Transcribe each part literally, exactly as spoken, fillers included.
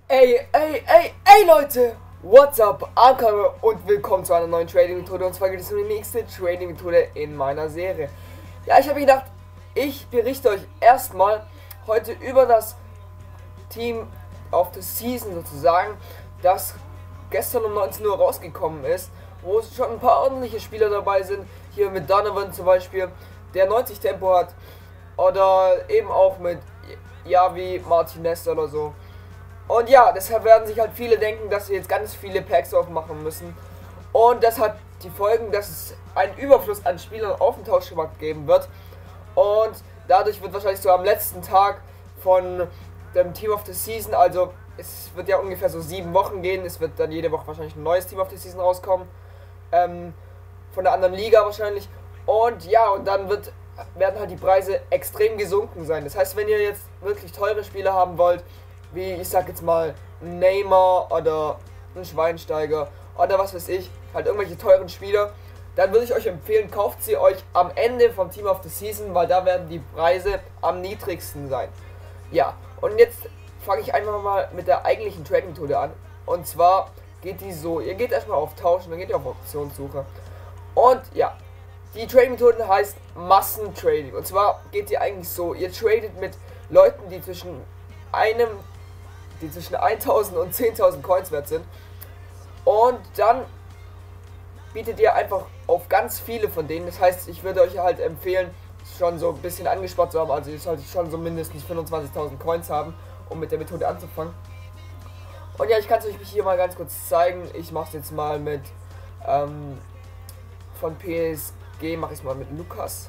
Ey, ey, ey, ey Leute! What's up? Ankara und willkommen zu einer neuen Trading-Methode. Und zwar geht es um die nächste Trading-Methode in meiner Serie. Ja, ich habe gedacht, ich berichte euch erstmal heute über das Team of the Season sozusagen, das gestern um neunzehn Uhr rausgekommen ist, wo schon ein paar ordentliche Spieler dabei sind. Hier mit Donovan zum Beispiel, der neunzig Tempo hat. Oder eben auch mit Javi Martinez oder so. Und ja, deshalb werden sich halt viele denken, dass sie jetzt ganz viele Packs aufmachen müssen. Und das hat die Folgen, dass es einen Überfluss an Spielern auf dem Tauschmarkt geben wird. Und dadurch wird wahrscheinlich so am letzten Tag von dem Team of the Season, also es wird ja ungefähr so sieben Wochen gehen, es wird dann jede Woche wahrscheinlich ein neues Team of the Season rauskommen. Ähm, von der anderen Liga wahrscheinlich. Und ja, und dann wird, werden halt die Preise extrem gesunken sein. Das heißt, wenn ihr jetzt wirklich teure Spieler haben wollt, wie ich sag jetzt mal Neymar oder ein Schweinsteiger oder was weiß ich, halt irgendwelche teuren Spieler, dann würde ich euch empfehlen, kauft sie euch am Ende vom Team of the Season, weil da werden die Preise am niedrigsten sein. Ja, und jetzt fange ich einfach mal mit der eigentlichen Trading-Methode an. Und zwar geht die so, ihr geht erstmal auf Tauschen, dann geht ihr auf Optionssuche. Und ja, die Trading-Methode heißt Massentrading. Und zwar geht die eigentlich so, ihr tradet mit Leuten, die zwischen einem die zwischen tausend und zehntausend Coins wert sind. Und dann bietet ihr einfach auf ganz viele von denen. Das heißt, ich würde euch halt empfehlen, schon so ein bisschen angespart zu haben. Also ihr solltet schon so mindestens fünfundzwanzigtausend Coins haben, um mit der Methode anzufangen. Und ja, ich kann es euch hier mal ganz kurz zeigen. Ich mache es jetzt mal mit ähm, von P S G, mache ich es mal mit Lukas.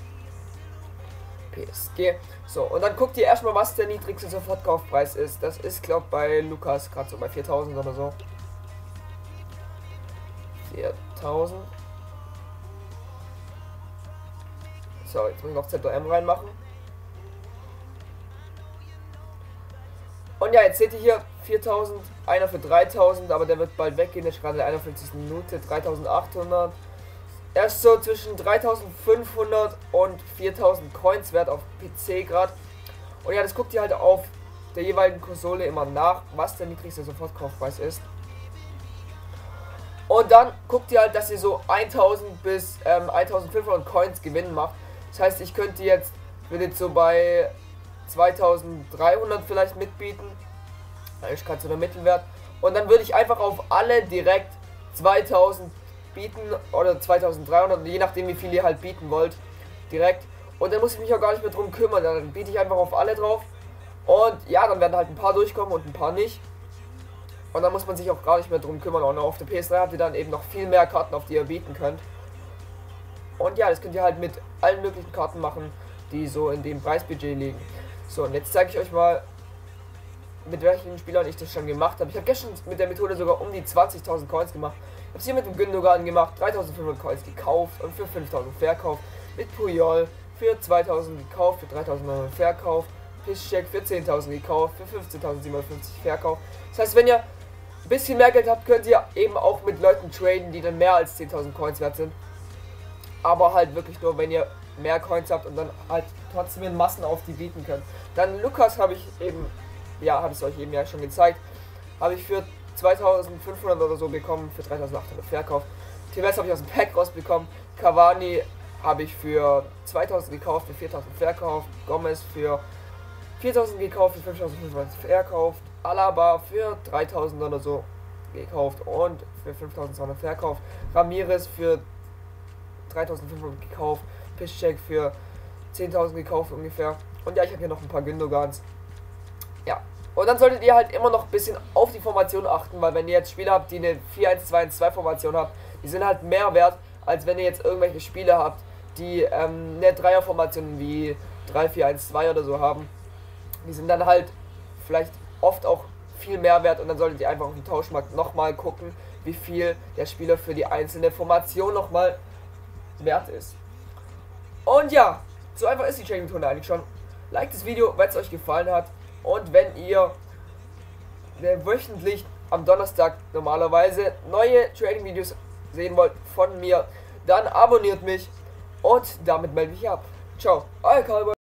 P S G. So, und dann guckt ihr erstmal, was der niedrigste Sofortkaufpreis ist. Das ist, glaube ich, bei Lukas gerade so bei viertausend oder so. viertausend. So, jetzt muss ich noch Z M reinmachen. Und ja, jetzt seht ihr hier viertausend, einer für dreitausend, aber der wird bald weggehen. Der ist gerade in der einundfünfzigsten Minute, dreitausendachthundert. Er ist so zwischen dreitausendfünfhundert und viertausend Coins wert auf P C gerade. Und ja, das guckt ihr halt auf der jeweiligen Konsole immer nach, was der niedrigste Sofortkaufpreis ist. Und dann guckt ihr halt, dass ihr so tausend bis ähm, eintausendfünfhundert Coins Gewinn macht. Das heißt, ich könnte jetzt, würde jetzt so bei zweitausenddreihundert vielleicht mitbieten. Ich kann zu der Mittelwert. Und dann würde ich einfach auf alle direkt zweitausend bieten oder zweitausenddreihundert, je nachdem wie viel ihr halt bieten wollt, direkt. Und dann muss ich mich auch gar nicht mehr drum kümmern, dann biete ich einfach auf alle drauf. Und ja, dann werden halt ein paar durchkommen und ein paar nicht. Und dann muss man sich auch gar nicht mehr drum kümmern. Und auf der P S drei habt ihr dann eben noch viel mehr Karten, auf die ihr bieten könnt. Und ja, das könnt ihr halt mit allen möglichen Karten machen, die so in dem Preisbudget liegen. So, und jetzt zeige ich euch mal, mit welchen Spielern ich das schon gemacht habe. Ich habe gestern mit der Methode sogar um die zwanzigtausend Coins gemacht. Ich habe es hier mit dem Gündogan gemacht, dreitausendfünfhundert Coins gekauft und für fünftausend verkauft. Mit Puyol für zweitausend gekauft, für dreitausend verkauft. Piszczek für zehntausend gekauft, für fünfzehntausendsiebenhundertfünfzig verkauft. Das heißt, wenn ihr ein bisschen mehr Geld habt, könnt ihr eben auch mit Leuten traden, die dann mehr als zehntausend Coins wert sind. Aber halt wirklich nur, wenn ihr mehr Coins habt und dann halt trotzdem in Massen auf die bieten könnt. Dann Lukas habe ich eben, ja, habe ich es euch eben ja schon gezeigt, habe ich für zweitausendfünfhundert oder so bekommen, für dreitausendachthundert verkauft. Tevez habe ich aus dem Pack rausbekommen. Cavani habe ich für zweitausend gekauft, für viertausend verkauft. Gomez für viertausend gekauft, für fünftausendfünfhundert verkauft. Alaba für dreitausend oder so gekauft und für fünftausendzweihundert verkauft. Ramirez für dreitausendfünfhundert gekauft. Piszczek für zehntausend gekauft ungefähr. Und ja, ich habe hier noch ein paar Gündogans. Ja. Und dann solltet ihr halt immer noch ein bisschen auf die Formation achten, weil wenn ihr jetzt Spieler habt, die eine vier eins zwei eins zwei Formation habt, die sind halt mehr wert, als wenn ihr jetzt irgendwelche Spieler habt, die ähm, eine Dreier-Formation wie drei vier eins zwei oder so haben. Die sind dann halt vielleicht oft auch viel mehr wert und dann solltet ihr einfach auf dem Tauschmarkt nochmal gucken, wie viel der Spieler für die einzelne Formation nochmal wert ist. Und ja, so einfach ist die Trading-Methode eigentlich schon. Liked das Video, wenn es euch gefallen hat. Und wenn ihr äh, wöchentlich am Donnerstag normalerweise neue Trading-Videos sehen wollt von mir, dann abonniert mich und damit melde ich ab. Ciao, euer Cowboy.